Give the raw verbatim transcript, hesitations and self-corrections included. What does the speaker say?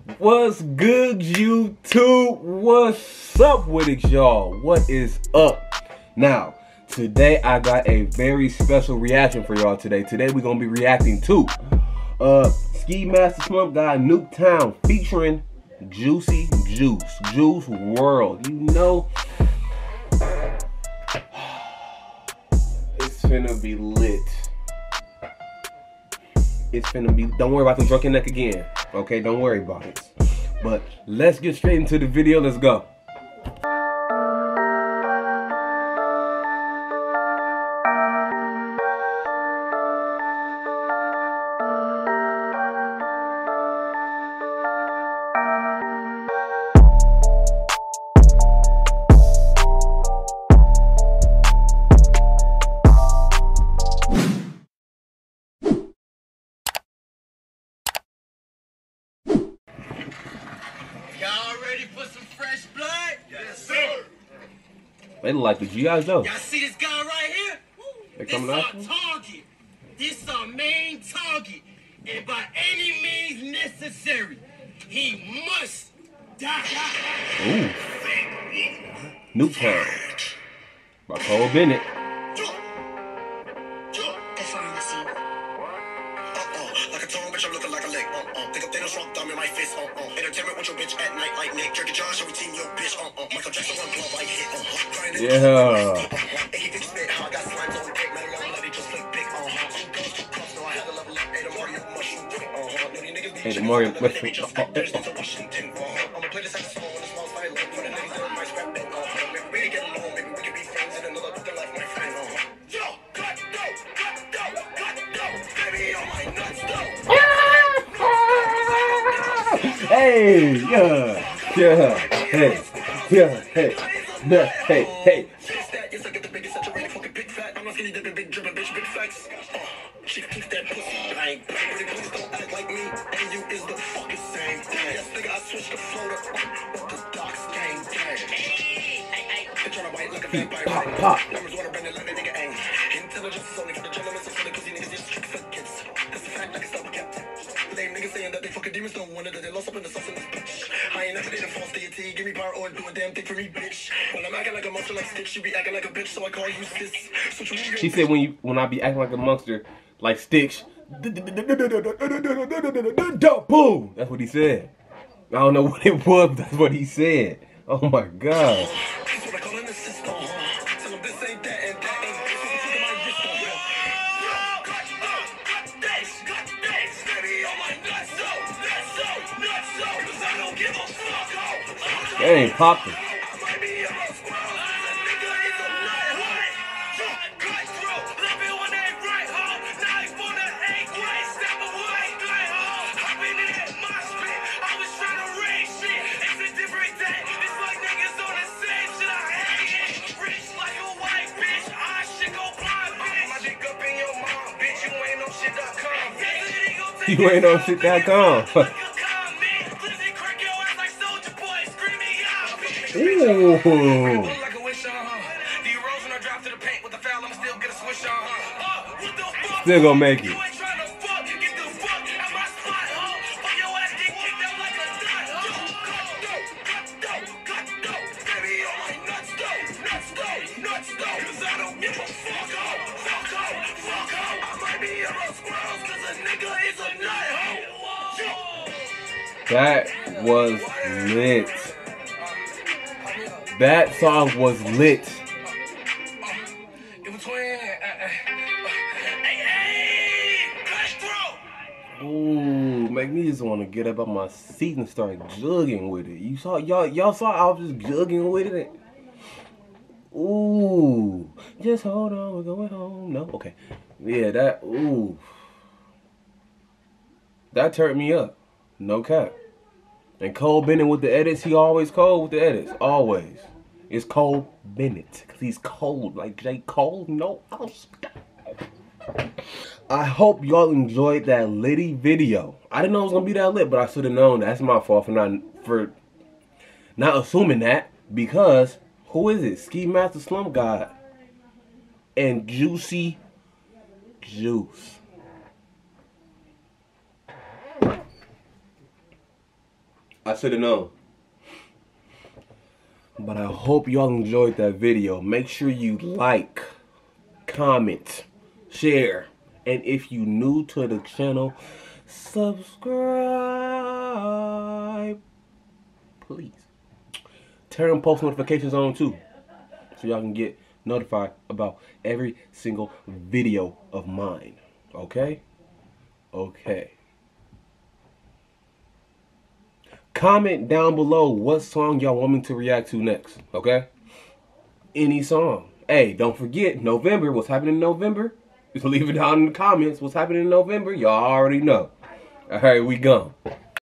What's good, YouTube? What's up with it, y'all? What is up? Now, today I got a very special reaction for y'all today. Today we're gonna be reacting to uh Ski Mask the Slump God Nuketown featuring Juicy Juice, Juice world. You know, it's finna be lit. It's finna be, don't worry about the drunken neck again. Okay, don't worry about it. But let's get straight into the video. Let's go. Y'all ready for some fresh blood? Yes, sir. They look like the G I Joe. Y'all see this guy right here? They This coming our after him? target. This our main target. And by any means necessary, he must die. Ooh. Nuketown by Cole Bennett. The pharmacy. Uh-uh, like a tongue, bitch, I'm looking like a leg. Uh-uh, think of Thanos, rock thumb in my fist. Uh-uh, entertainment with your bitch at night like Nick. Jerky Josh, every team your bitch. Uh-uh, Michael Jackson, one glove, I hit. Uh-uh, crying in the Yeah. and he did spit how I got slimes on the dick. Not a long lady, just flick big. Uh-huh, two girls, two cups, no, I had to level up. Hey, the Mario mushroom quick. Uh-huh, know these niggas be Hey, the chicken, Mario but mushroom. they be just actors into Washington. Uh-huh, I'ma play this saxophone in a small style. Look for the niggas that might scrap it. Uh-huh, maybe we get along, maybe we can be friends in another book of life, my friend. Uh-huh, yo, cut, go, cut, go, cut, go, baby, on my nuts, though. Hey, yeah, yeah, hey, yeah, hey, yeah, hey, hey. Yes, I get the biggest saturated fucking big fat. I'm not skinny dipping, big dripping, bitch, big facts. Uh, she keeps that pussy. I ain't pretty, please don't act like me. And you is the fucking same thing. Yes, nigga, I switched the floater with the docs game. They tryna bite like a vampire. Pop, pop. Numbers wanna bend it like a nigga ain't. Intelligence is only for the gentlemen, so for the pussy niggas, just trick for kids. That's a fact, like a stop kept. Lame niggas saying that they fucking demons don't wonder that they lost up in the sauce in this bitch. I ain't never did a false deity. Give me power or do a damn thing for me, bitch. When I'm acting like a monster like Stitch, you be acting like a bitch, so I call you sis. So you She said when you when I be acting like a monster, like Stitch, boom. That's what he said. I don't know what it was, but that's what he said. Oh my god. that's what I call an assist. Uh-huh. Tell them this ain't that and that ain't this. This is my wrist. Uh-huh. Cut, uh, cut this, cut this. Baby, on my nuts, so, nuts, so, nuts, so. 'Cause I don't give a fuck. Oh, They ain't popping. I might be a little squirrel. This nigga is a nut. Cut through, love it when they right home. Knife on the eight grade, step away, glide home. Hopping in that mosh pit, I was trying to raise shit. It's a different day, it's like niggas on the same shit. I hate it. Rich like a white bitch, I shit go blind, bitch. My dick up in your mom, bitch, you ain't no shit dot com. You ain't on shit dot com. Ooh. Like a wish on her. The erosion I drop to the paint with the foul, I'm still gonna swish on her. Uh, what the fuck? Still gonna make it. You ain't trying to fuck, get the fuck out my spot, huh? Why your ass get kicked out like a dot, huh? Cut, go, cut, go, cut, go. Baby, on my nuts, though, nuts, though, nuts, though. 'Cause I don't give a fuck, oh, fuck, oh, fuck, oh. I might be a little squirrel, 'cause a nigga is a nut, ho. That was lit. That song was lit. It was twin. Hey, hey, cut through. Ooh, make me just want to get up on my seat and start jugging with it. You saw y'all y'all saw I was just jugging with it. Ooh, just hold on, we're going home. No, okay, yeah, that ooh, that turned me up. No cap. And Cole Bennett with the edits, he always cold with the edits, always. It's Cole Bennett, cause he's cold like J. Cole. No, I'll stop. I hope y'all enjoyed that litty video. I didn't know it was gonna be that lit, but I should have known. That's my fault for not for not assuming that, because who is it? Ski Mask the Slump God and Juicy Juice. I should have known. But I hope y'all enjoyed that video. Make sure you like, comment, share, and if you new to the channel, subscribe. Please. Turn post notifications on too, so y'all can get notified about every single video of mine. Okay? Okay. Comment down below what song y'all want me to react to next. Okay? Any song. Hey, don't forget, November. What's happening in November? Just leave it down in the comments. What's happening in November? Y'all already know. Alright, we gone.